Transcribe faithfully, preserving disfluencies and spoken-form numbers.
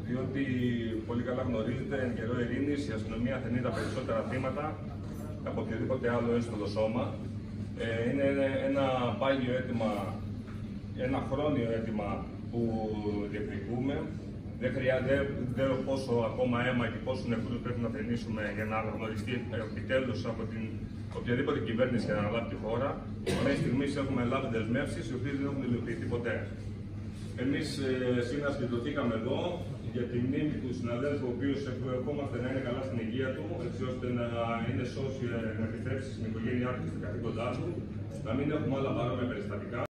διότι πολύ καλά γνωρίζετε, εν καιρό ειρήνης η αστυνομία θενεί τα περισσότερα θύματα από οποιοδήποτε άλλο έστωλο σώμα. Ε, είναι ένα πάγιο αίτημα, ένα χρόνιο αίτημα που διεκδικούμε. Δεν χρειάζεται δεν πόσο ακόμα αίμα και πόσο νεκρούς πρέπει να θενήσουμε για να αναγνωριστεί επιτέλους από την οποιαδήποτε κυβέρνηση για να αναλάβει τη χώρα. Μέχρι στιγμής έχουμε λάβει δεσμεύσεις οι οποίες δεν έχουν υλοποιηθεί ποτέ. Εμείς ε, σήμερα συγκεντρωθήκαμε εδώ για τη μνήμη του συναδέλφου, ο οποίος ευχόμαστε να είναι καλά στην υγεία του, έτσι ώστε να είναι σώσει, να επιστρέψει στην οικογένειά του και στα καθήκοντά του, να μην έχουμε άλλα παρόμοια περιστατικά.